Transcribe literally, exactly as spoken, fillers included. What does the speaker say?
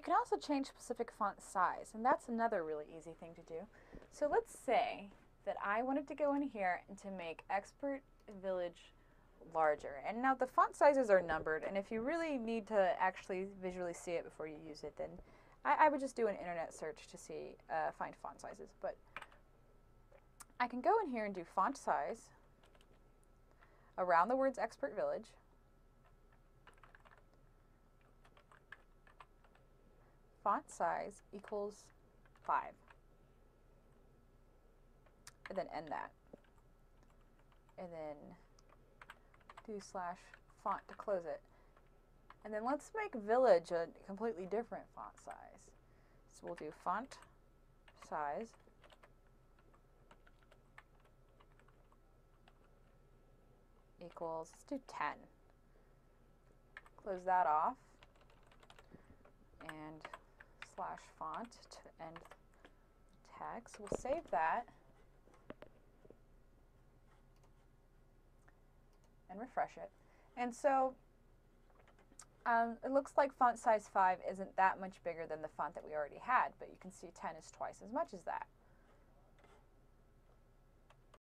can also change specific font size, and that's another really easy thing to do. So let's say that I wanted to go in here and to make Expert Village larger. And now the font sizes are numbered, and if you really need to actually visually see it before you use it, then I, I would just do an internet search to see, uh, find font sizes. But I can go in here and do font size around the words Expert Village. Font size equals five. And then end that. And then do slash font to close it. And then let's make Village a completely different font size. So we'll do font size equals, let's do ten. Close that off. And slash font to end text. We'll save that and refresh it. And so um, it looks like font size five isn't that much bigger than the font that we already had, but you can see ten is twice as much as that.